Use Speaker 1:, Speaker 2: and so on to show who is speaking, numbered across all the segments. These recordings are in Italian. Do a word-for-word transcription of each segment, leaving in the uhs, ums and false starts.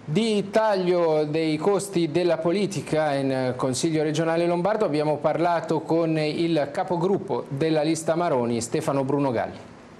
Speaker 1: Di taglio dei costi della politica in Consiglio regionale lombardo abbiamo parlato con il capogruppo della lista Maroni, Stefano Bruno Galli.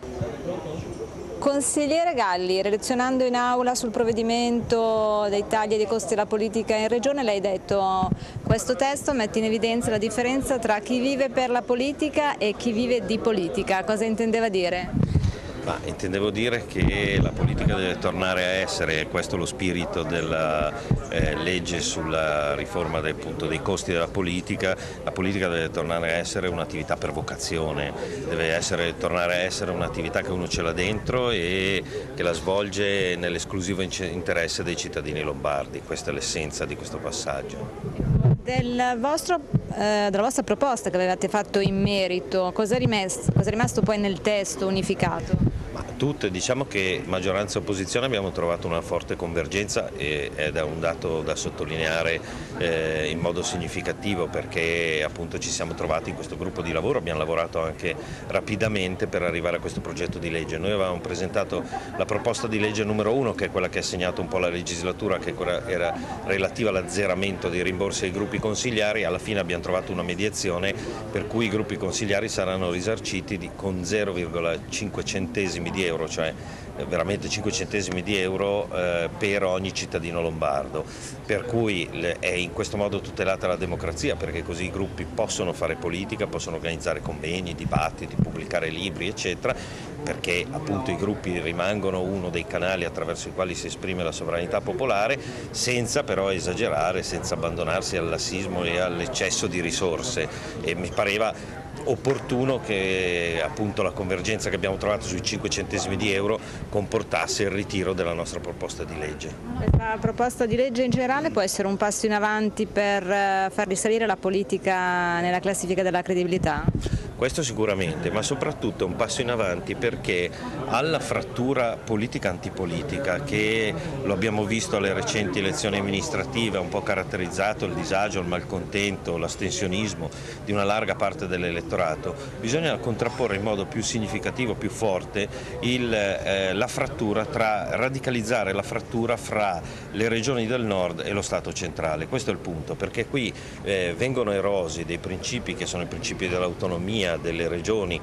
Speaker 2: Consigliere Galli, relazionando in aula sul provvedimento dei tagli dei costi della politica in regione, lei ha detto che questo testo mette in evidenza la differenza tra chi vive per la politica e chi vive di politica. Cosa intendeva dire?
Speaker 3: Ma intendevo dire che la politica deve tornare a essere, e questo è lo spirito della eh, legge sulla riforma del, appunto, dei costi della politica, la politica deve tornare a essere un'attività per vocazione, deve essere, tornare a essere un'attività che uno ce l'ha dentro e che la svolge nell'esclusivo interesse dei cittadini lombardi, questa è l'essenza di questo passaggio.
Speaker 2: Del vostro, eh, della vostra proposta che avevate fatto in merito, cosa è rimasto, cosa è rimasto poi nel testo unificato?
Speaker 3: Ma tutte, diciamo che maggioranza e opposizione abbiamo trovato una forte convergenza e, ed è un dato da sottolineare eh, in modo significativo, perché appunto ci siamo trovati in questo gruppo di lavoro, abbiamo lavorato anche rapidamente per arrivare a questo progetto di legge. Noi avevamo presentato la proposta di legge numero uno, che è quella che ha segnato un po' la legislatura, che era relativa all'azzeramento dei rimborsi ai gruppi consigliari. Alla fine abbiamo trovato una mediazione per cui i gruppi consigliari saranno risarciti di, con zero virgola cinque centesimi di euro, cioè veramente cinque centesimi di euro eh, per ogni cittadino lombardo, per cui è in questo modo tutelata la democrazia, perché così i gruppi possono fare politica, possono organizzare convegni, dibattiti, pubblicare libri eccetera, perché appunto i gruppi rimangono uno dei canali attraverso i quali si esprime la sovranità popolare, senza però esagerare, senza abbandonarsi al lassismo e all'eccesso di risorse, e mi pareva opportuno che appunto la convergenza che abbiamo trovato sui cinque centesimi di euro comportasse il ritiro della nostra proposta di legge.
Speaker 2: Questa proposta di legge in generale può essere un passo in avanti per far risalire la politica nella classifica della credibilità?
Speaker 3: Questo sicuramente, ma soprattutto è un passo in avanti perché alla frattura politica-antipolitica, che lo abbiamo visto alle recenti elezioni amministrative, ha un po' caratterizzato il disagio, il malcontento, l'astensionismo di una larga parte dell'elettorato, bisogna contrapporre in modo più significativo, più forte, il, eh, la frattura tra, radicalizzare la frattura fra le regioni del nord e lo Stato centrale. Questo è il punto, perché qui eh, vengono erosi dei principi che sono i principi dell'autonomia delle regioni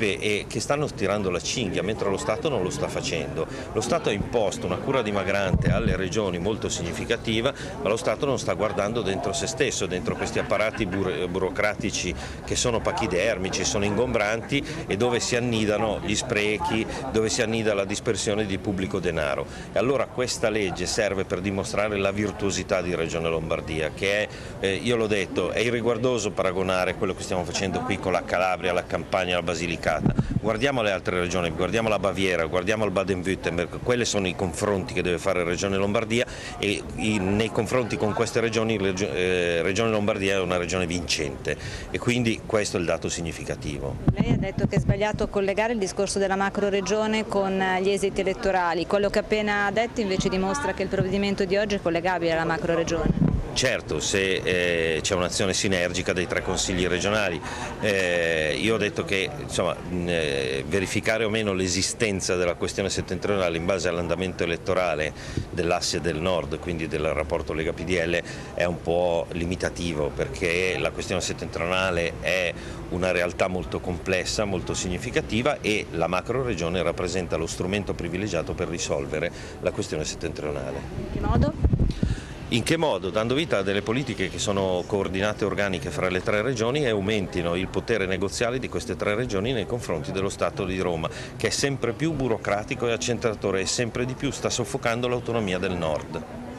Speaker 3: e che stanno tirando la cinghia, mentre lo Stato non lo sta facendo. Lo Stato ha imposto una cura dimagrante alle regioni molto significativa, ma lo Stato non sta guardando dentro se stesso, dentro questi apparati buro burocratici che sono pachidermici, sono ingombranti e dove si annidano gli sprechi, dove si annida la dispersione di pubblico denaro. E allora questa legge serve per dimostrare la virtuosità di Regione Lombardia, che è, eh, io l'ho detto, è irriguardoso paragonare quello che stiamo facendo qui con la Calabria, la Campania, la Basilicata. Guardiamo le altre regioni, guardiamo la Baviera, guardiamo il Baden-Württemberg, quelli sono i confronti che deve fare Regione Lombardia e in, nei confronti con queste regioni eh, Regione Lombardia è una regione vincente e quindi questo è il dato significativo.
Speaker 2: Lei ha detto che è sbagliato collegare il discorso della macro regione con gli esiti elettorali, quello che appena ha detto invece dimostra che il provvedimento di oggi è collegabile alla macro regione.
Speaker 3: Certo, se eh, c'è un'azione sinergica dei tre consigli regionali, eh, io ho detto che insomma, eh, verificare o meno l'esistenza della questione settentrionale in base all'andamento elettorale dell'asse del nord, quindi del rapporto Lega P D L, è un po' limitativo, perché la questione settentrionale è una realtà molto complessa, molto significativa e la macro regione rappresenta lo strumento privilegiato per risolvere la questione settentrionale.
Speaker 2: In che modo?
Speaker 3: In che modo? Dando vita a delle politiche che sono coordinate e organiche fra le tre regioni e aumentino il potere negoziale di queste tre regioni nei confronti dello Stato di Roma, che è sempre più burocratico e accentratore e sempre di più sta soffocando l'autonomia del nord.